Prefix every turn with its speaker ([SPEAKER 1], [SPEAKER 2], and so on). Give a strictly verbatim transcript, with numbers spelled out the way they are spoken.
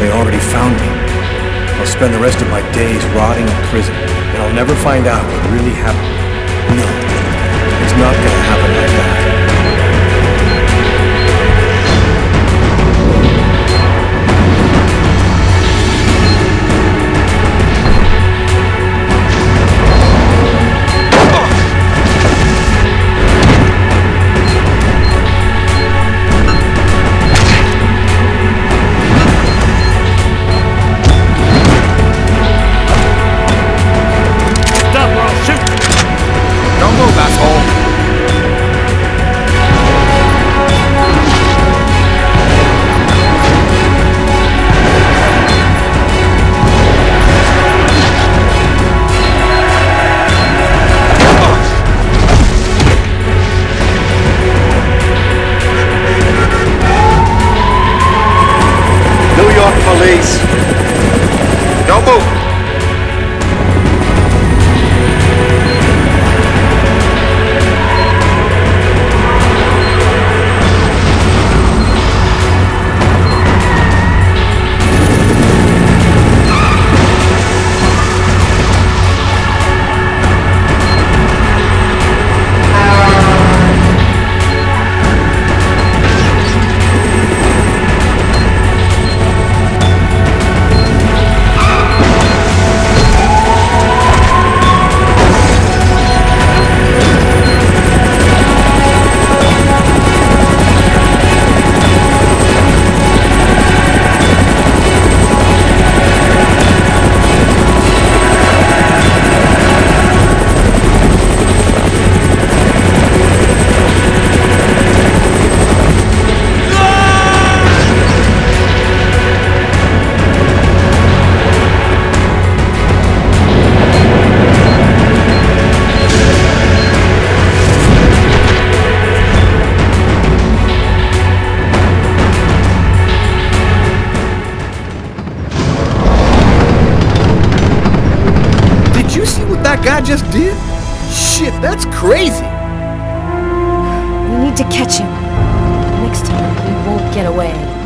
[SPEAKER 1] They already found me. I'll spend the rest of my days rotting in prison, and I'll never find out what really happened. No, it's not gonna happen like that.
[SPEAKER 2] Police! Don't move!
[SPEAKER 1] That guy just did? Shit, that's crazy!
[SPEAKER 3] We need to catch him. Next time, he won't get away.